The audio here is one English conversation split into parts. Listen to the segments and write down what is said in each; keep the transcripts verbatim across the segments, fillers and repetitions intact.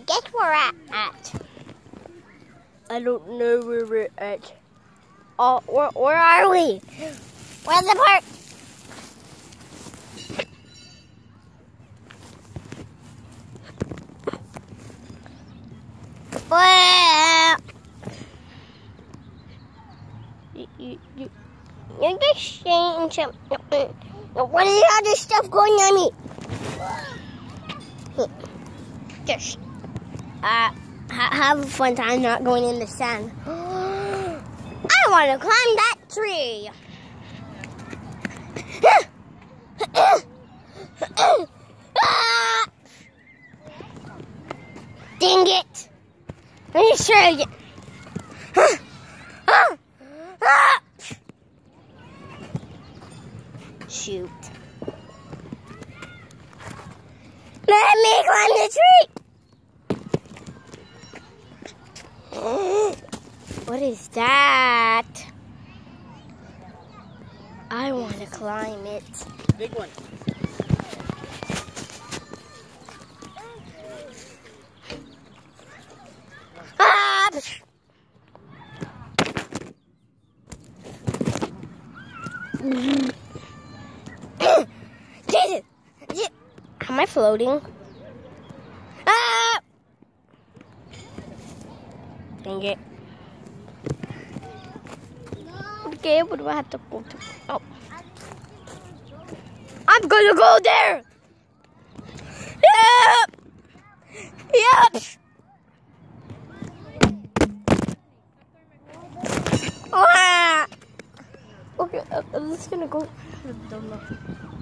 guess where we're at? I don't know where we're at. Oh, where, where are we? Where's the park? Well, you, you, you, you're just saying something. What is all this stuff going on me? Just uh, ha have a fun time not going in the sand. I want to climb that tree. Dang it. Let me try again. Shoot. Let me climb the tree. What is that? I want to climb it. Big one. Ah! Jesus! Am I floating? Ah! Dang it. Okay, what do I have to go to? Oh. I'm gonna go there! Yep! Yep! Ah! Okay, I'm just gonna go. I don't know.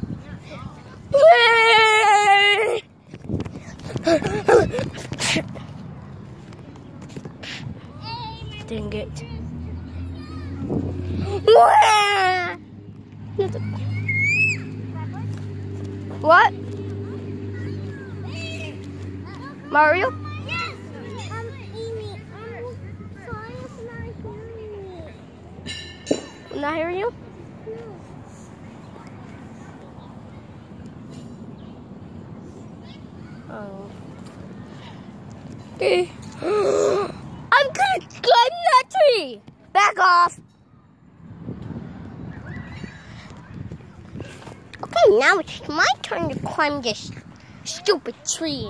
Dang it. What? Mario? Yes! Um, Amy, um, sorry if not hearing me. I'm not hearing you? Oh. Okay. I'm gonna climb that tree! Back off! Okay, now it's my turn to climb this stupid tree.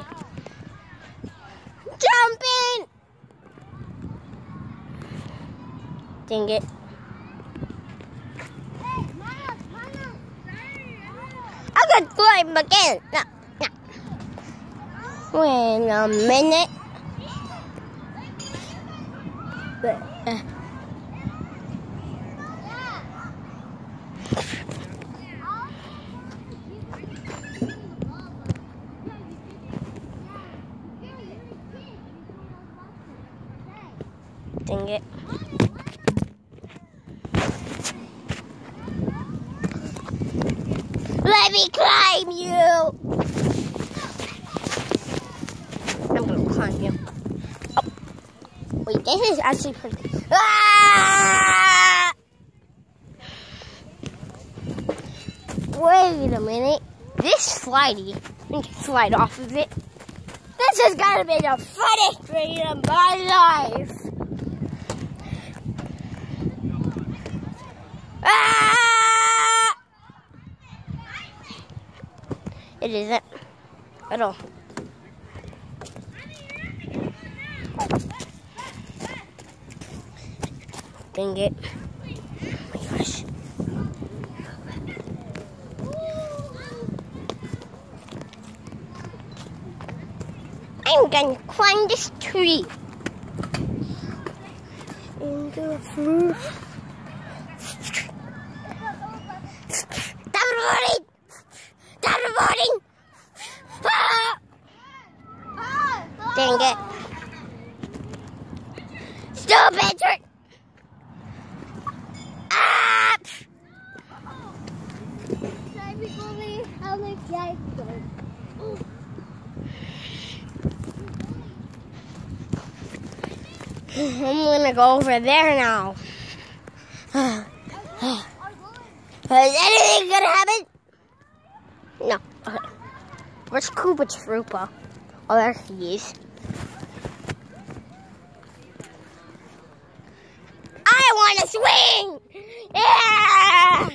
Jumping! Dang it. Hey, Miles, Miles. I'm gonna climb again. No, no. Wait a minute. But, uh, dang it. Let me climb you. I'm gonna climb you. Oh. Wait, this is actually pretty. Ah! Wait a minute. This slidey, I can slide off of it. This has gotta be the funniest thing in my life. Ah! It isn't at all. Dang it. Oh my gosh. I'm gonna climb this tree. Into a fruit. Stop recording! Stop recording! Ah! Dang it. Stupid trick! Ah! I'm gonna go over there now. Is anything gonna happen? No. Okay. Where's Koopa Troopa? Oh, there he is. the swing! Yeah!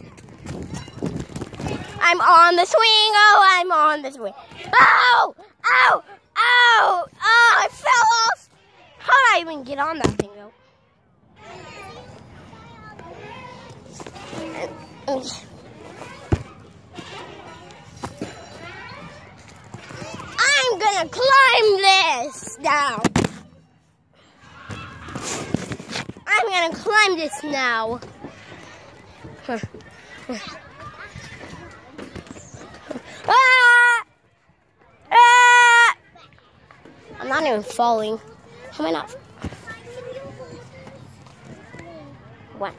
I'm on the swing. Oh, I'm on the swing. Oh! Ow! Ow! Oh, I fell off. How did I even get on that thing, though? I'm gonna climb this now. I'm gonna climb this now. Ah! Ah! I'm not even falling. How am I not? What?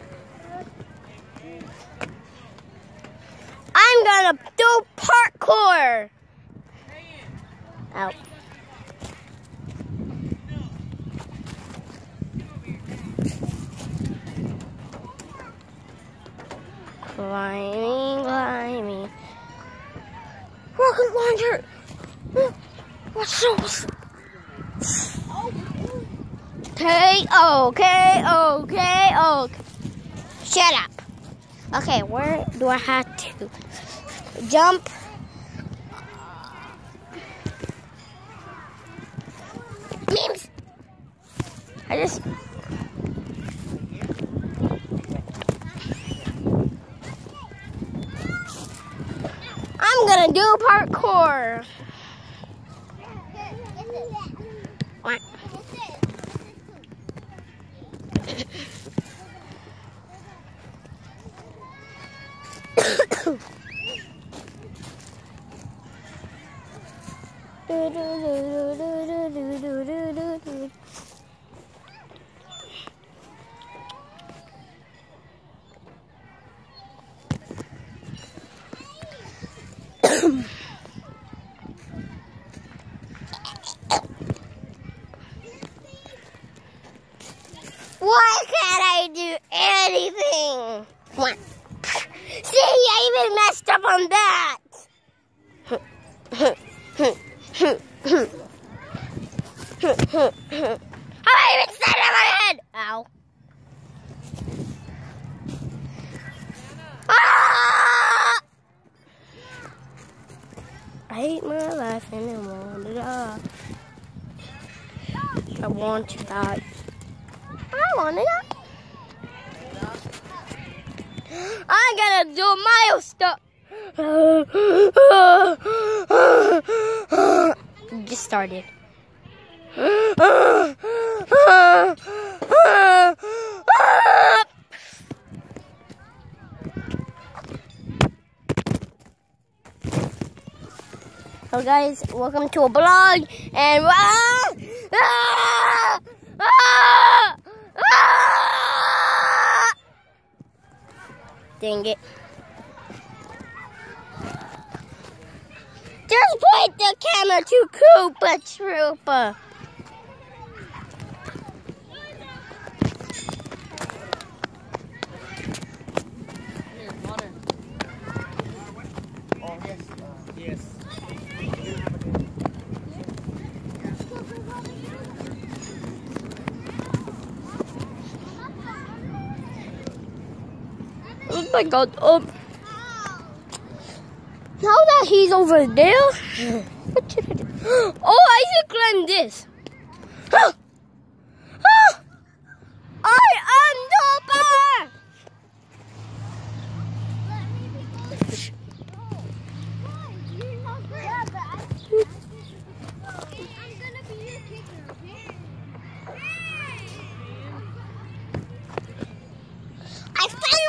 I'm gonna do parkour. Out. Climbing, climbing. Rocket launcher. What's those? Okay, okay, okay, okay. Shut up. Okay, where do I have to jump? Memes. I just. I'm gonna do parkour. What? Why can't I do anything? What? See, I even messed up on that. I even said it on my head. Ow. Ah! I hate my life and I want to die. I want to die. I want to die. I'm gonna do my stuff. Just started. Hello guys, welcome to a vlog and ah, ah, ah, ah. Dang it. Just point the camera to Koopa Troopa. Yes. Oh my god, um, now that he's over there, what should I do? Oh, I should climb this. Ah! Ah! I am Topper! I finally